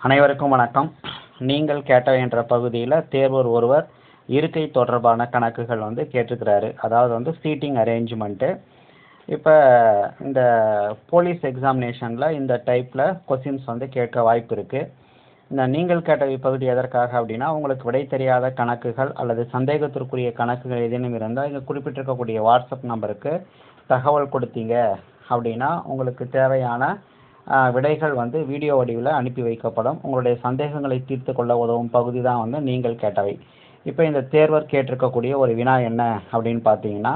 அனைவருக்கும் வணக்கம். நீங்கள் கேட்டவை என்ற பகுதியில் தேர்வர் ஒருவர் இருக்கை தொடர்பான கணக்குகள் கேட்டிருக்கிறாரு. அதாவது சீட்டிங் அரேஞ்ச்மெண்ட்டு. இப்போ இந்த போலீஸ் எக்ஸாமினேஷனில் இந்த டைப்பில் கொஸ்டின்ஸ் கேட்க வாய்ப்பு இருக்குது. இந்த நீங்கள் கேட்டவை பகுதி எதற்காக அப்படின்னா, உங்களுக்கு விடை தெரியாத கணக்குகள் அல்லது சந்தேகத்திற்குரிய கணக்குகள் ஏதேனும் இருந்தால் இங்கே குறிப்பிட்டிருக்கக்கூடிய வாட்ஸ்அப் நம்பருக்கு தகவல் கொடுத்தீங்க அப்படின்னா உங்களுக்கு தேவையான விடைகள் வீடியோ வடிவில் அனுப்பி வைக்கப்படும். உங்களுடைய சந்தேகங்களை தீர்த்து கொள்ள உதவும் பகுதி தான் நீங்கள் கேட்டவை. இப்போ இந்த தேர்வர் கேட்டிருக்கக்கூடிய ஒரு வினா என்ன அப்படின்னு பார்த்தீங்கன்னா,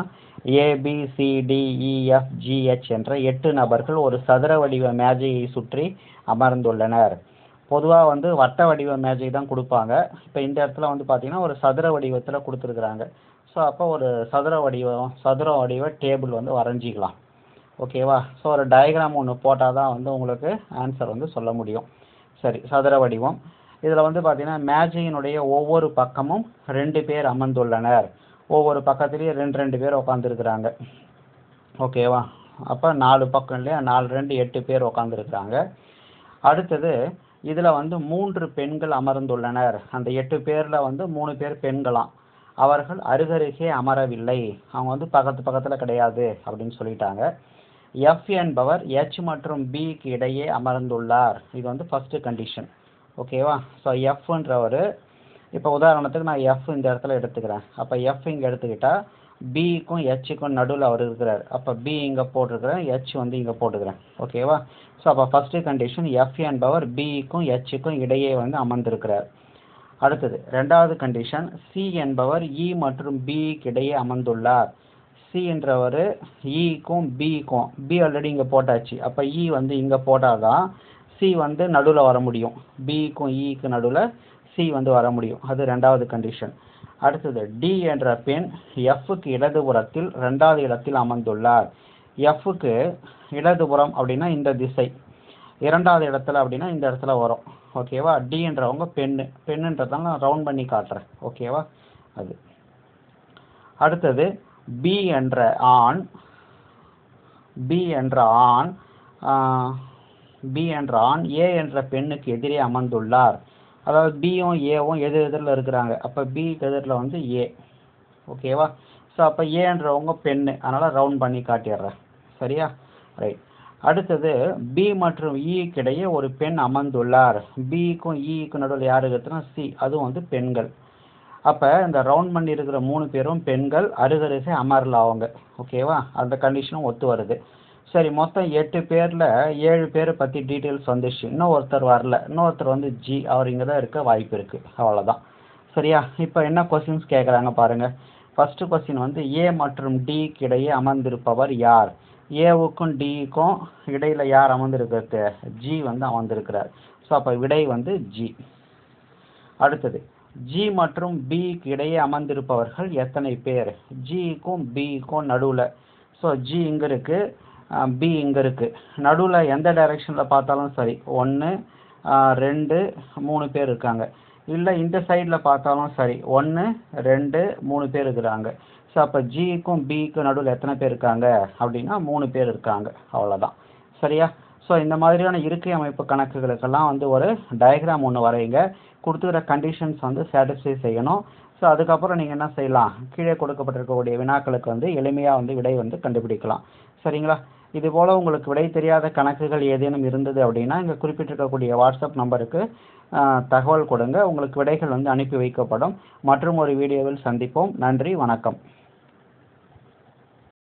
ABCDEFGH என்ற 8 நபர்கள் ஒரு சதுர வடிவ மேஜையை சுற்றி அமர்ந்துள்ளனர். பொதுவாக வட்ட வடிவ மேஜை தான் கொடுப்பாங்க. இப்போ இந்த இடத்துல பார்த்தீங்கன்னா ஒரு சதுர வடிவத்தில் கொடுத்துருக்குறாங்க. ஸோ அப்போ ஒரு சதுர வடிவ டேபிள் வரைஞ்சிக்கலாம். ஓகேவா? ஸோ ஒரு டயக்ராம் ஒன்று போட்டால் தான் உங்களுக்கு ஆன்சர் சொல்ல முடியும். சரி, சதுர வடிவம். இதில் பார்த்தீங்கன்னா மேஜையினுடைய ஒவ்வொரு பக்கமும் 2 பேர் அமர்ந்துள்ளனர். ஒவ்வொரு பக்கத்துலேயும் 2 பேர் உட்காந்துருக்குறாங்க. ஓகேவா? அப்போ 4 பக்கம் இல்லையா, 4 2 8 பேர் உட்காந்துருக்குறாங்க. அடுத்தது இதில் 3 பெண்கள் அமர்ந்துள்ளனர். அந்த 8 பேரில் 3 பேர் பெண்களாம். அவர்கள் அருகருகே அமரவில்லை. அவங்க பக்கத்தில் கிடையாது அப்படின்னு சொல்லிட்டாங்க. எஃப் என்பவர் H மற்றும் பிக்கு இடையே அமர்ந்துள்ளார். இது ஃபர்ஸ்ட் கண்டிஷன். ஓகேவா? ஸோ எஃப்ன்றவர், இப்போ உதாரணத்துக்கு நான் எஃப் இந்த இடத்துல எடுத்துக்கிறேன். அப்போ எஃப் இங்கே எடுத்துக்கிட்டால் பிக்கும் ஹெச்சுக்கும் நடுவில் அவர் இருக்கிறார். அப்போ பி இங்கே போட்டிருக்கிறேன், ஹெச் இங்கே போட்டுக்கிறேன். ஓகேவா? ஸோ அப்போ ஃபர்ஸ்ட் கண்டிஷன் எஃப் என்பவர் பிக்கும் ஹெச்சுக்கும் இடையே அமர்ந்திருக்கிறார். அடுத்தது ரெண்டாவது கண்டிஷன், சி என்பவர் இ மற்றும் பிக்கு இடையே அமர்ந்துள்ளார். சி என்றவர் இக்கும் பிக்கும், பி ஆல்ரெடி இங்கே போட்டாச்சு. அப்போ இ இங்கே போட்டால் தான் சி நடுவில் வர முடியும். பிக்கும் இக்கு நடுவில் சி வர முடியும். அது ரெண்டாவது கண்டிஷன். அடுத்தது டி என்ற பெண் எஃப்க்கு இடதுபுறத்தில் 2வது இடத்தில் அமர்ந்துள்ளார். எஃப்க்கு இடதுபுறம் அப்படின்னா இந்த திசை, 2வது இடத்துல அப்படின்னா இந்த இடத்துல வரும். ஓகேவா? டி என்றவங்க பெண்ணுன்றதால நான் ரவுண்ட் பண்ணி காட்டுறேன். ஓகேவா? அது அடுத்தது பி என்ற ஆண் ஏ என்ற பெண்ணுக்கு எதிரே அமர்ந்துள்ளார். அதாவது பியும் ஏவும் எதிரில் இருக்கிறாங்க. அப்போ பிக்கு எதிரில் ஏ. ஓகேவா? ஸோ அப்போ ஏன்றவங்க பெண்ணு, அதனால் ரவுண்ட் பண்ணி காட்டிடுறேன். சரியா? ரைட். அடுத்தது பி மற்றும் இக்கு இடையே ஒரு பெண் அமர்ந்துள்ளார். பிக்கும் இக்கு நடுவில் யார் இருக்குதுன்னா சி, அதுவும் பெண்கள். அப்போ இந்த ரவுண்ட் பண்ணி இருக்கிற 3 பேரும் பெண்கள், அருகருகே அமரல அவங்க. ஓகேவா? அந்த கண்டிஷனும் ஒத்து வருது. சரி, மொத்தம் 8 பேரில் 7 பேரை பற்றி டீட்டெயில்ஸ் வந்துச்சு. இன்னும் ஒருத்தர் வரல. இன்னொருத்தர் ஜி, அவர் இங்கே தான் இருக்க வாய்ப்பு இருக்குது. அவ்வளோதான். சரியா? இப்போ என்ன கொஸ்டின்ஸ் கேட்குறாங்க பாருங்கள். ஃபர்ஸ்ட் கொஸ்டின் ஏ மற்றும் டிக்கு இடையே அமர்ந்திருப்பவர் யார்? ஏவுக்கும் டிக்கும் இடையில் யார் அமர்ந்திருக்கிறது? ஜி அமர்ந்திருக்கிறார். ஸோ அப்போ விடை ஜி. அடுத்தது ஜி மற்றும் பிக்கு இடையே அமர்ந்திருப்பவர்கள் எத்தனை பேர்? ஜிக்கும் பிக்கும் நடுவில். ஸோ ஜி இங்கே இருக்குது, பி இங்கே இருக்குது. நடுவில் எந்த டைரெக்ஷனில் பார்த்தாலும் சரி 1 2 3 பேர் இருக்காங்க. இல்லை இந்த சைடில் பார்த்தாலும் சரி 1 2 3 பேர் இருக்கிறாங்க. ஸோ அப்போ ஜிக்கும் பிக்கும் நடுவில் எத்தனை பேர் இருக்காங்க அப்படின்னா 3 பேர் இருக்காங்க. அவ்வளோதான். சரியா? ஸோ இந்த மாதிரியான இருக்கை அமைப்பு கணக்குகளுக்கெல்லாம் ஒரு டயக்ராம் ஒன்று வரைங்க. கொடுத்துக்கிற கண்டிஷன்ஸ் சாட்டிஸ்ஃபை செய்யணும். ஸோ அதுக்கப்புறம் நீங்கள் என்ன செய்யலாம், கீழே கொடுக்கப்பட்டிருக்கக்கூடிய வினாக்களுக்கு எளிமையாக விடை கண்டுபிடிக்கலாம். சரிங்களா? இதுபோல் உங்களுக்கு விடை தெரியாத கணக்குகள் ஏதேனும் இருந்தது அப்படின்னா இங்கே குறிப்பிட்டிருக்கக்கூடிய வாட்ஸ்அப் நம்பருக்கு தகவல் கொடுங்க. உங்களுக்கு விடைகள் அனுப்பி வைக்கப்படும். மற்றும் ஒரு வீடியோவில் சந்திப்போம். நன்றி, வணக்கம்.